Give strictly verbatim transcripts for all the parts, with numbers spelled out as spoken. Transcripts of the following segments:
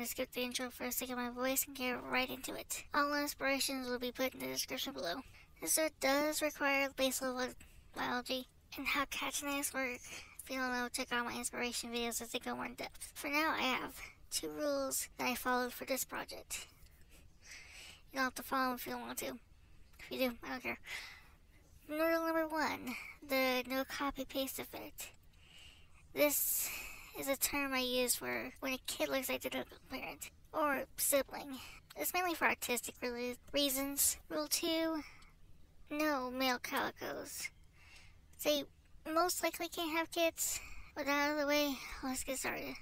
to skip the intro for the sake of my voice and get right into it. All inspirations will be put in the description below. This art does require base level biology and how catching work. If you don't know, check out my inspiration videos as they go more in depth. For now, I have two rules that I followed for this project. You don't have to follow them if you don't want to. If you do, I don't care. Rule number one, the no copy paste effect. This is a term I use for when a kid looks identical parent or sibling. It's mainly for artistic re reasons. Rule two, no male calicos. They most likely can't have kids. With that out of the way, let's get started.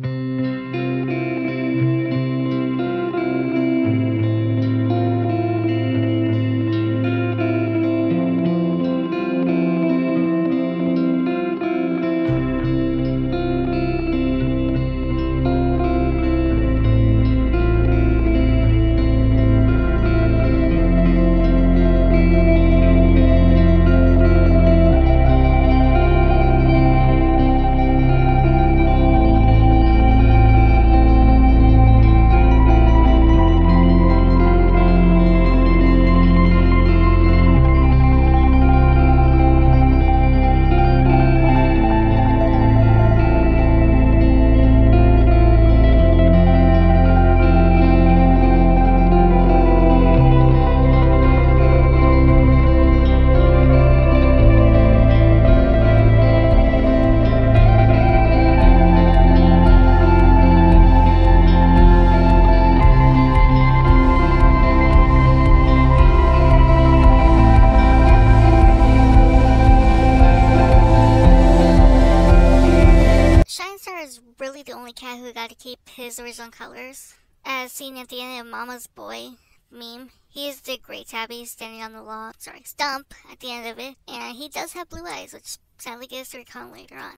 Really the only cat who got to keep his original colors. As seen at the end of Mama's Boy meme, he is the great tabby standing on the log, sorry, stump at the end of it, and he does have blue eyes, which sadly gets to recon later on.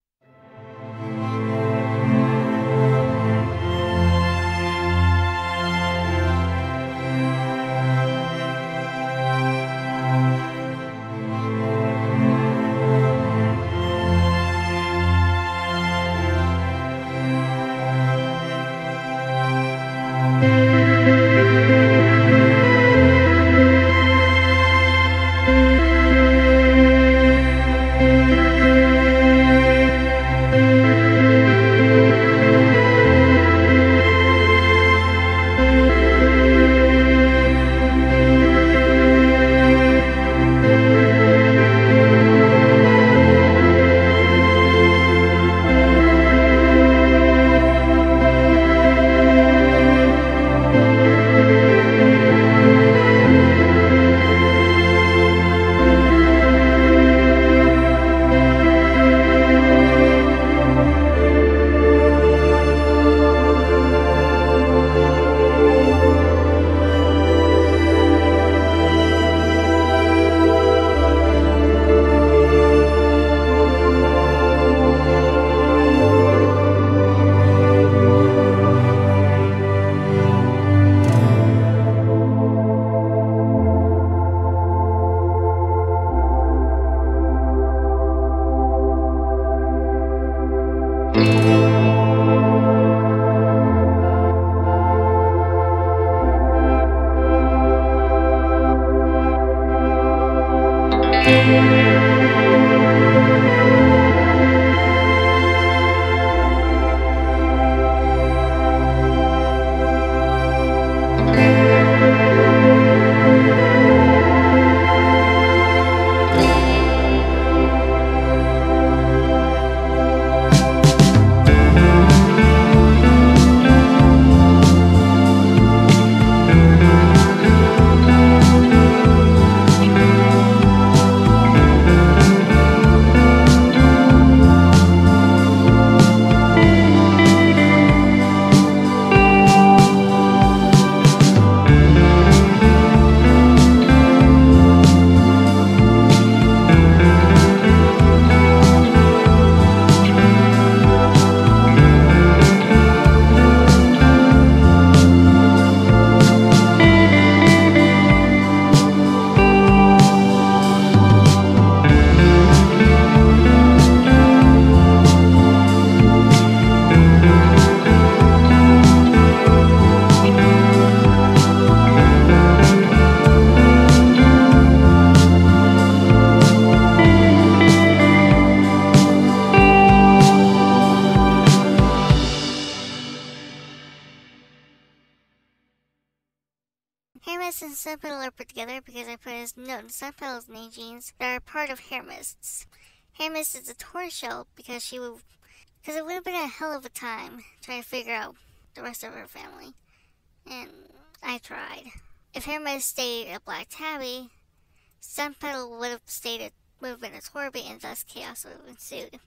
Hair and sun petal are put together because I put his note in sun petal's name genes that are part of hair mists. Hair mist is a tortoiseshell because she would, because it would have been a hell of a time trying to figure out the rest of her family, and I tried. If hair mist stayed a black tabby, sun petal would have stayed a, would have been a torbie, and thus chaos would have ensued.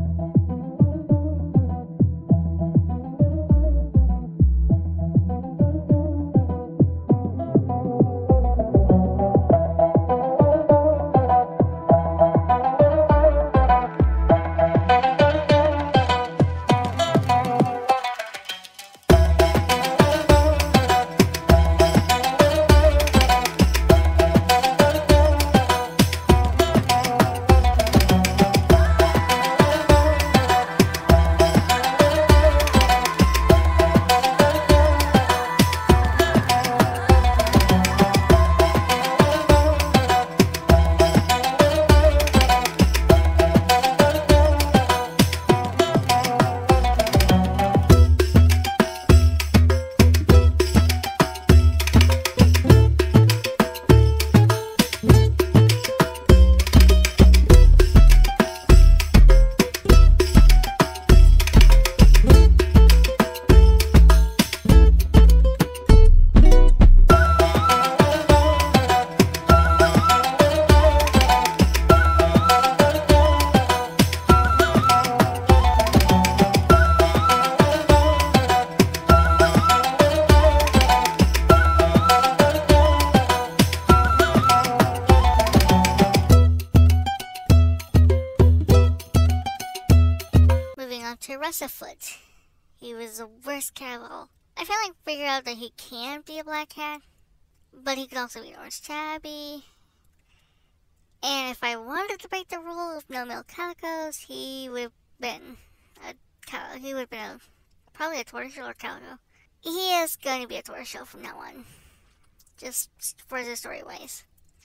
To Russetfoot. He was the worst cat of all. I finally figured out that he can be a black cat, but he could also be an orange tabby. And if I wanted to break the rule of no male calicos, he would have been a cal he would have been a, probably a tortoiseshell or calico. He is going to be a tortoiseshell from now on, just for the story wise.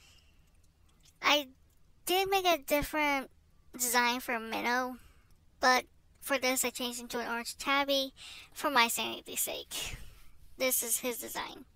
I did make a different design for Minnow, but for this, I changed him to an orange tabby for my sanity's sake. This is his design.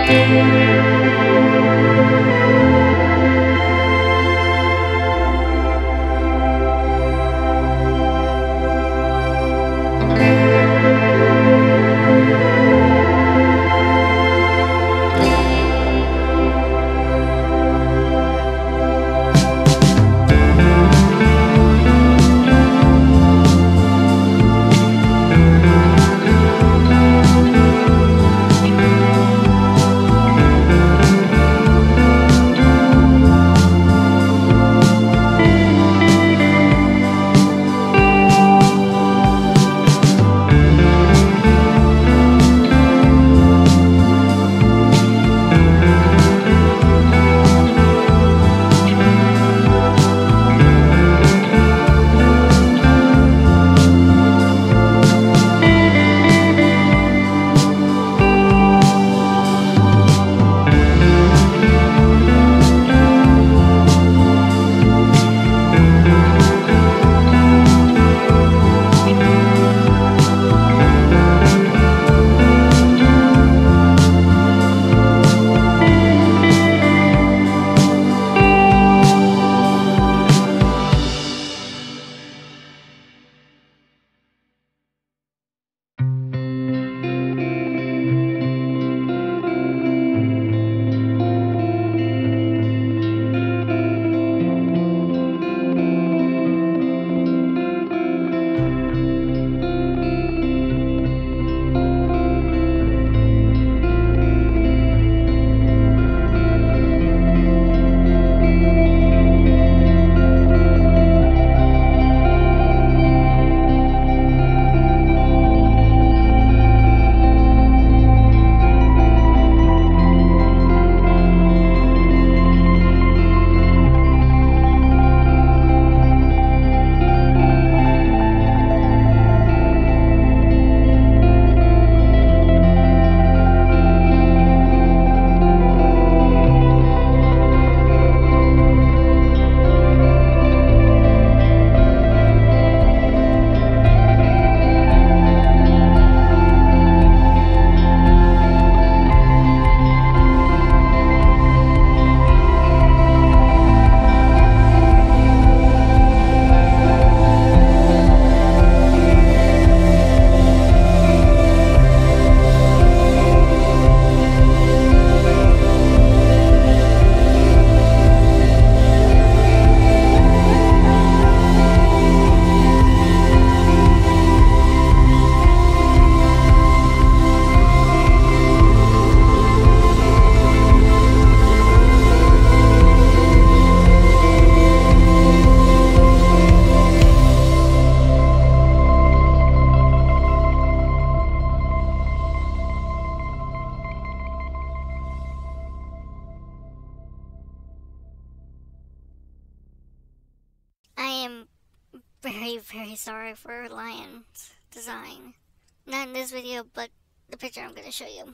very, very sorry for Lion's design. Not in this video, but the picture I'm going to show you.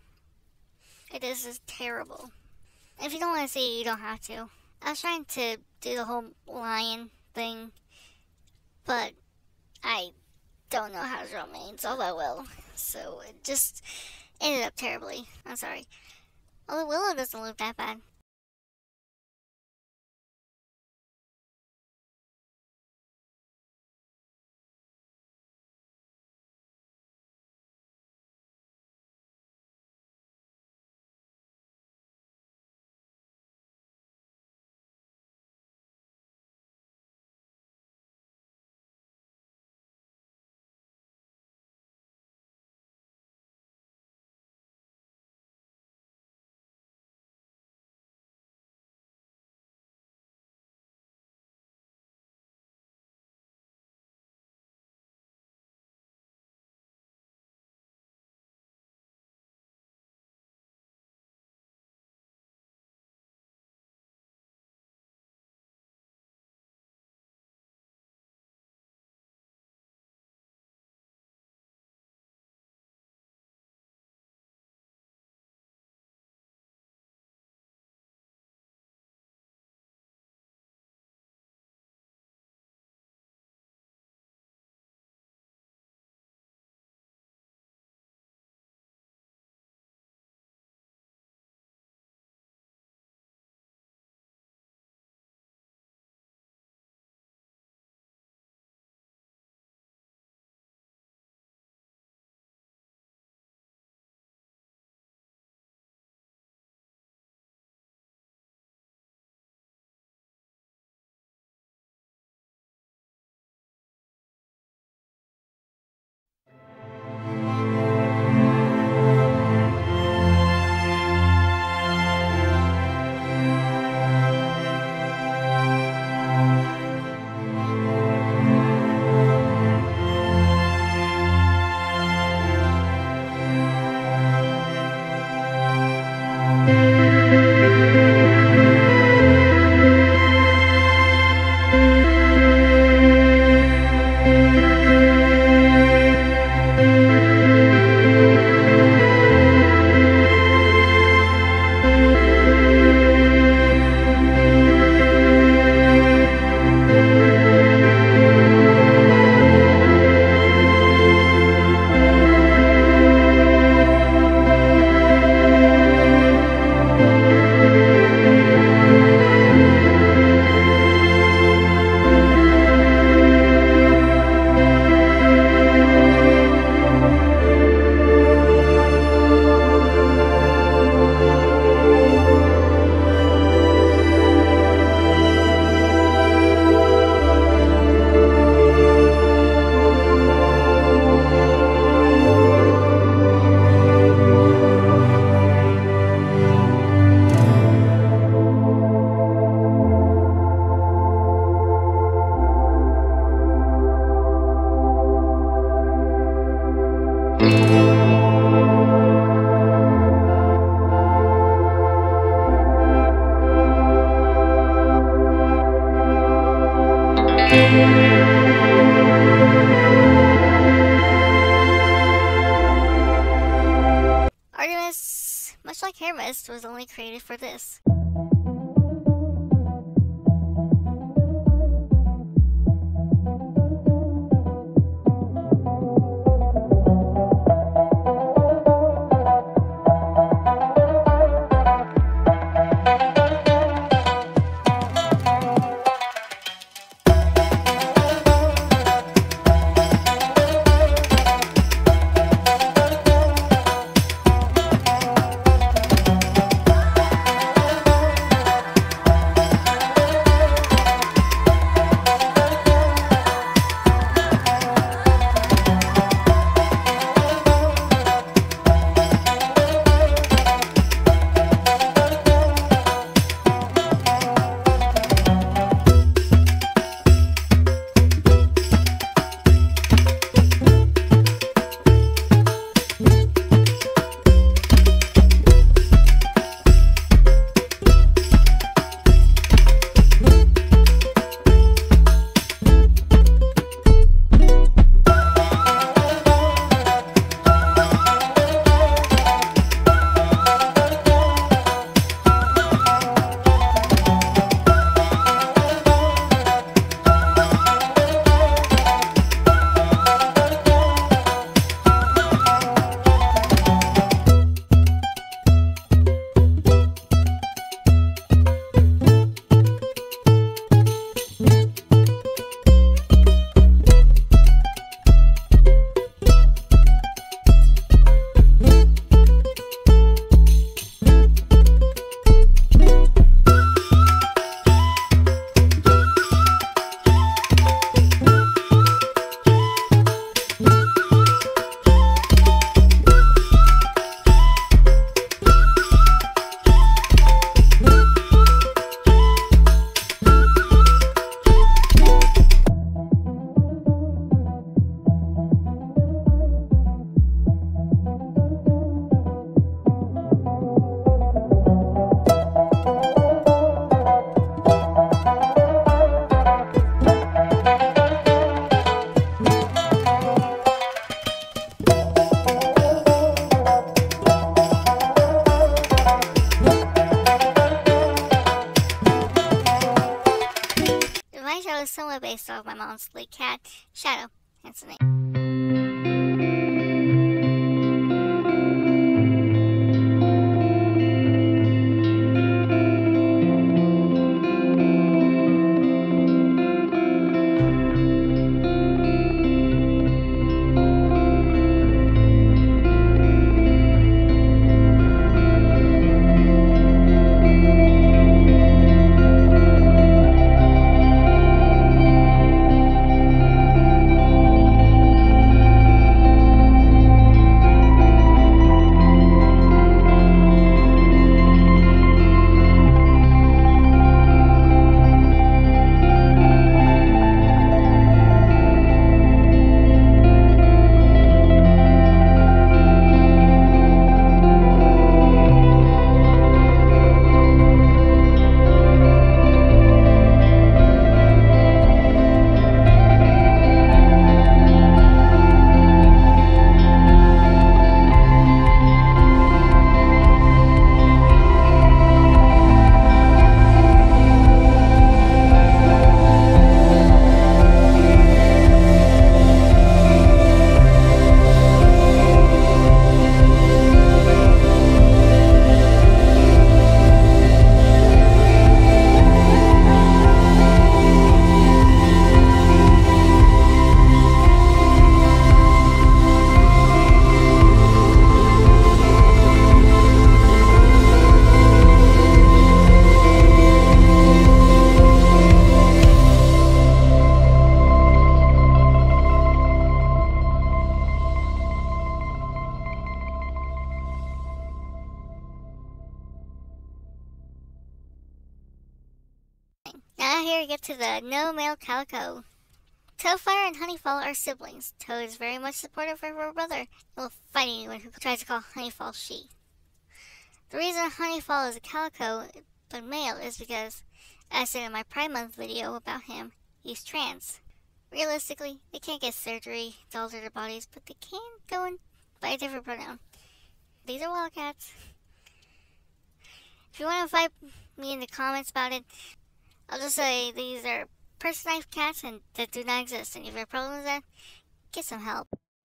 It is just terrible. If you don't want to see it, you don't have to. I was trying to do the whole lion thing, but I don't know how to draw manes all that well. So it just ended up terribly. I'm sorry. Although Willow doesn't look that bad. this, much like hair mist, was only created for this. Shadow is somewhat based off my mom's late cat, Shadow, hence the name. Now here we get to the no male Calico. Toadfire and Honeyfall are siblings. Toad is very much supportive of her brother and will fight anyone who tries to call Honeyfall she. The reason Honeyfall is a Calico but male is because, as I said in my Pride Month video about him, he's trans. Realistically, they can't get surgery to alter their bodies, but they can go in by a different pronoun. These are wild cats. If you want to fight me in the comments about it, I'll just say these are personalized cats and that do not exist. And if you have problems with that, get some help.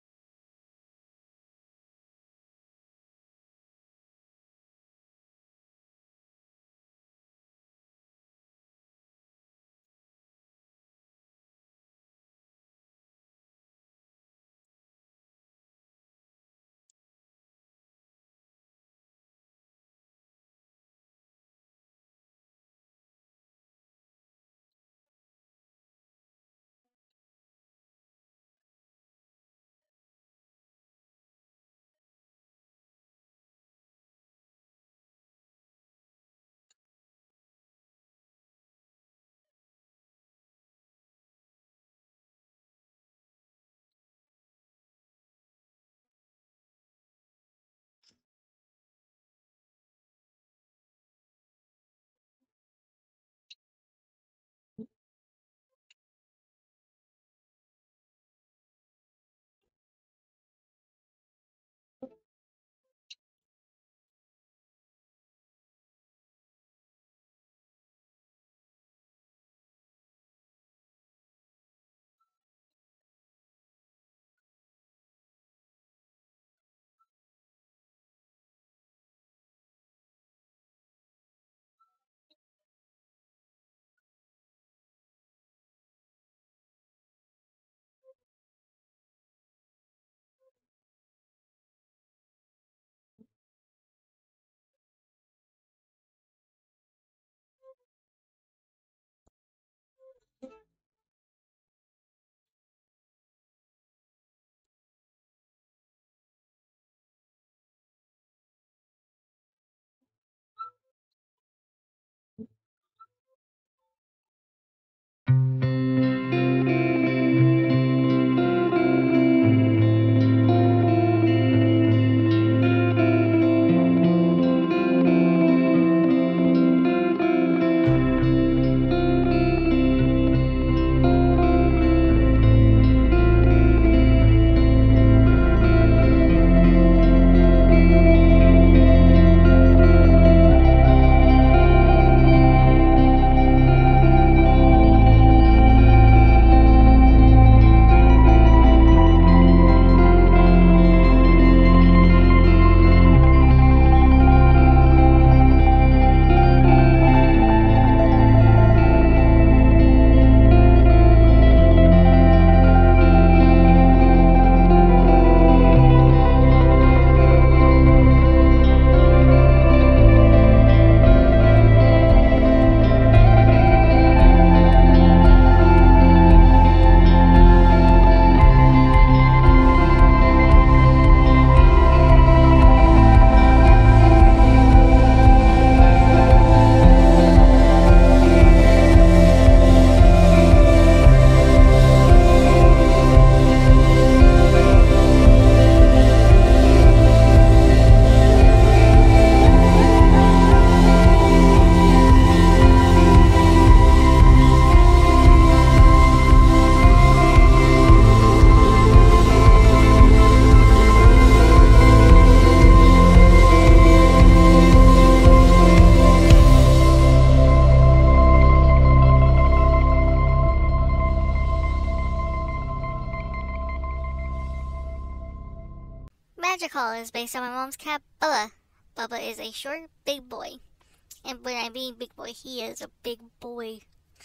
Magical is based on my mom's cat, Bubba. Bubba is a short, big boy. And when I mean big boy, he is a big boy.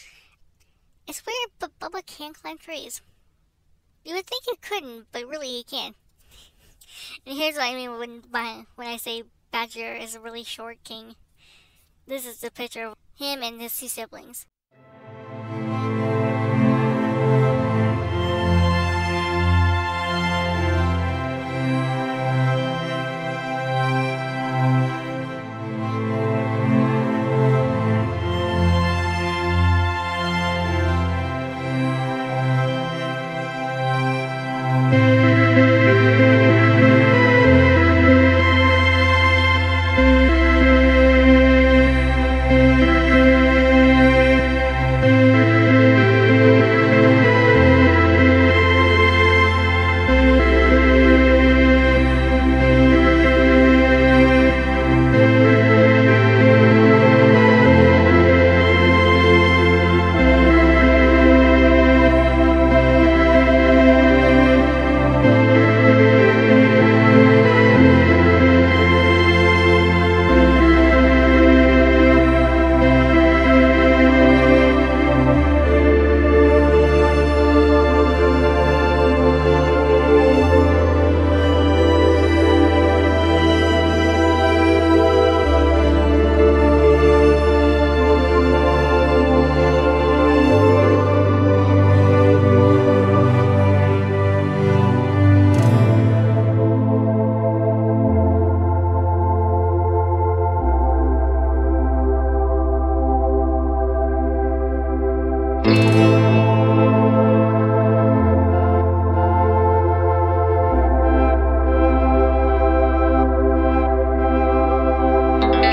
It's weird, but Bubba can climb trees. You would think he couldn't, but really he can. And here's what I mean when, my, when I say Badger is a really short king. This is the picture of him and his two siblings.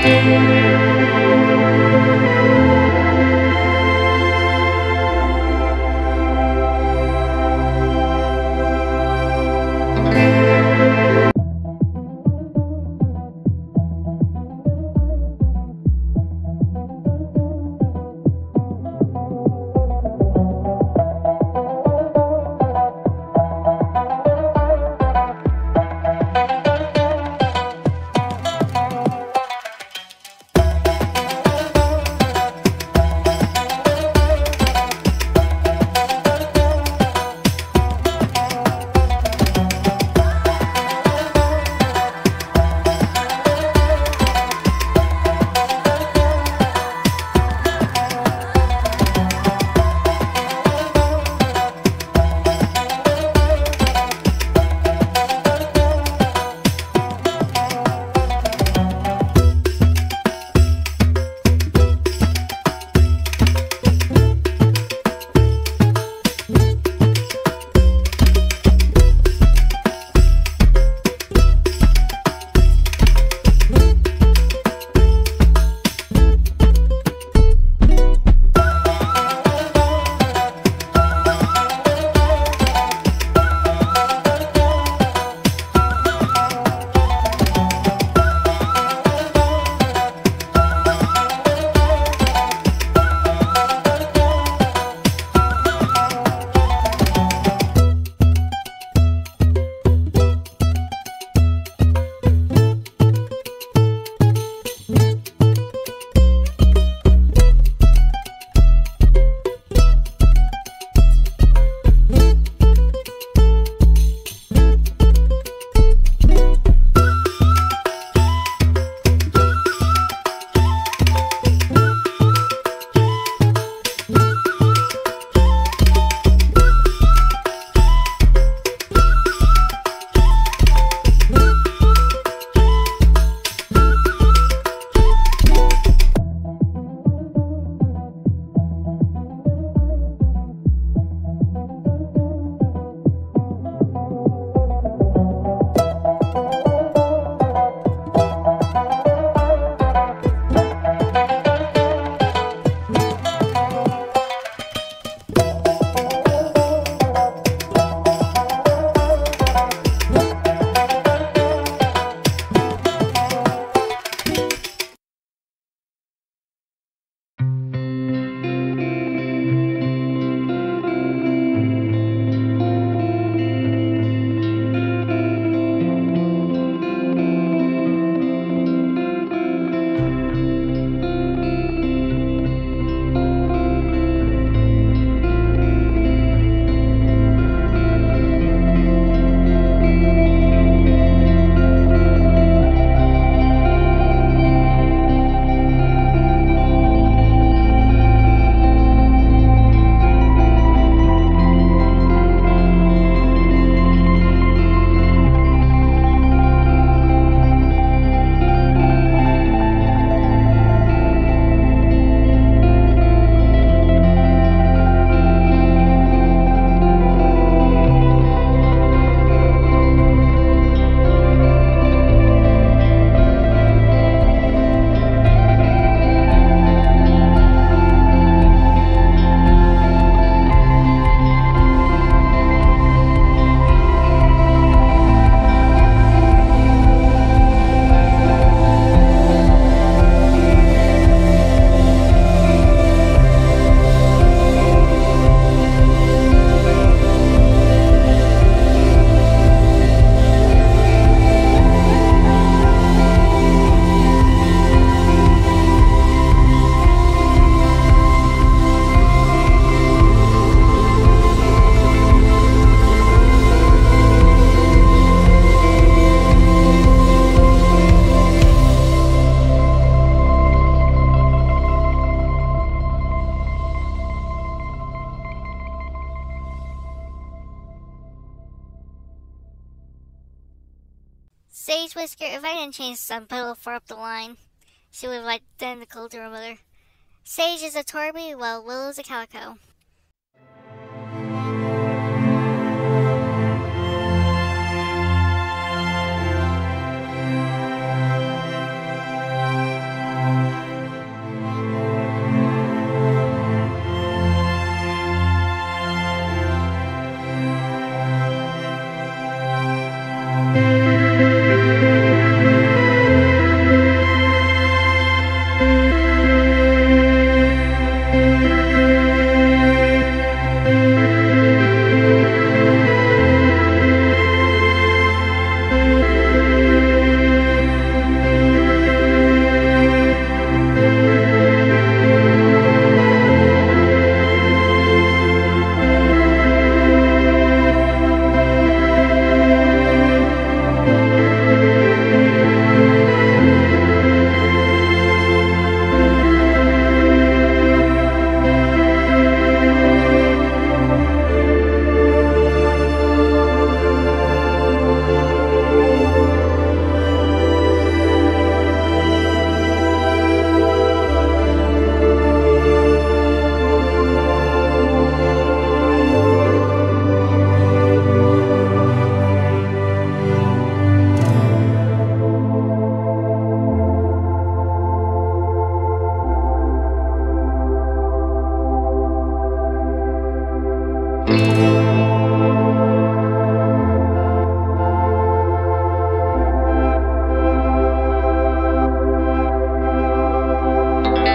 Sage Whisker, if I didn't change some pedal far up the line, she would have identical to her mother. Sage is a Torby, while Willow's a Calico.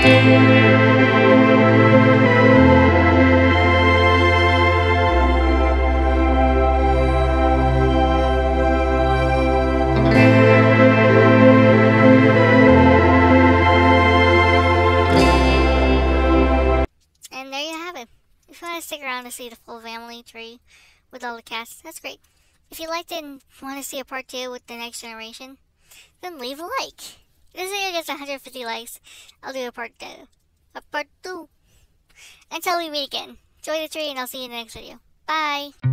And there you have it. If you want to stick around to see the full family tree with all the cats, that's great. If you liked it and want to see a part two with the next generation, then leave a like. If this video gets one hundred fifty likes, I'll do a part two. A part two. Until we meet again, enjoy the tree and I'll see you in the next video. Bye!